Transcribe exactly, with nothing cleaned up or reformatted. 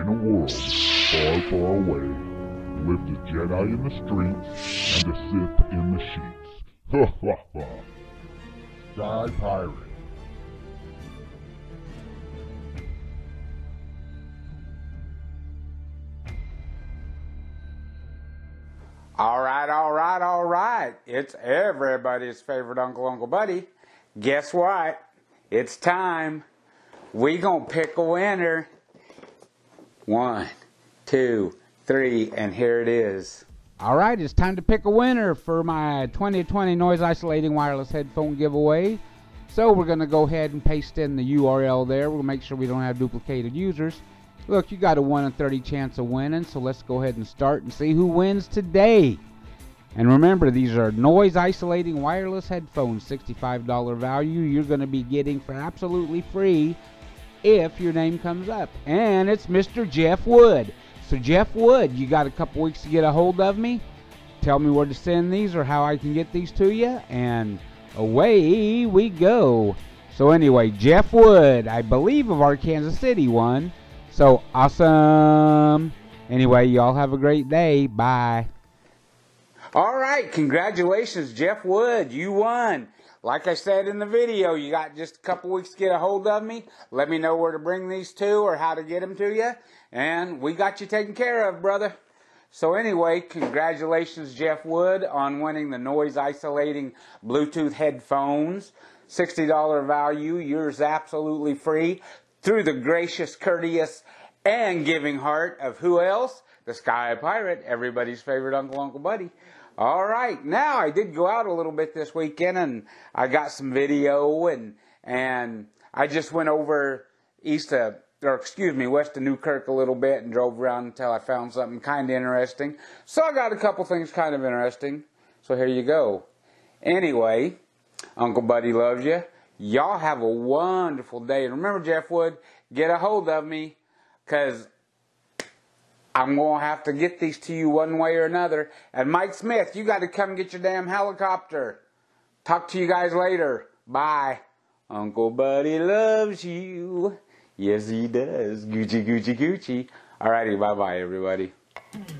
In a world far, far away, lived a Jedi in the streets and a Sith in the sheets. Ha ha ha. Sky Pirate. All right, all right, all right. It's everybody's favorite Uncle Uncle Buddy. Guess what? It's time. We gonna pick a winner. One, two, three, and here it is. All right, it's time to pick a winner for my twenty twenty noise isolating wireless headphone giveaway. So we're gonna go ahead and paste in the U R L there. We'll make sure we don't have duplicated users. Look, you got a one in thirty chance of winning, so let's go ahead and start and see who wins today. And remember, these are noise isolating wireless headphones, sixty-five dollar value you're going to be getting for absolutely free if your name comes up. And it's Mister Jeff Wood. So Jeff Wood, you got a couple weeks to get a hold of me. Tell me where to send these or how I can get these to you, and away we go. So anyway, Jeff Wood, I believe of our Kansas City one. So awesome. Anyway, y'all have a great day. Bye. All right, congratulations, Jeff Wood. You won. Like I said in the video, you got just a couple weeks to get a hold of me. Let me know where to bring these to or how to get them to you. And we got you taken care of, brother. So anyway, congratulations, Jeff Wood, on winning the noise isolating Bluetooth headphones. sixty dollar value. Yours absolutely free. Through the gracious, courteous, and giving heart of who else? The Sky Pirate, everybody's favorite Uncle Uncle Buddy. All right, now I did go out a little bit this weekend, and I got some video, and and I just went over east of, or excuse me, west of Newkirk a little bit, and drove around until I found something kind of interesting. So I got a couple things kind of interesting. So here you go. Anyway, Uncle Buddy loves you. Y'all have a wonderful day. And remember, Jeff Wood, get a hold of me, because I'm going to have to get these to you one way or another. And Mike Smith, you got to come get your damn helicopter. Talk to you guys later. Bye. Uncle Buddy loves you. Yes, he does. Gucci, Gucci, Gucci. Alrighty, bye-bye, everybody.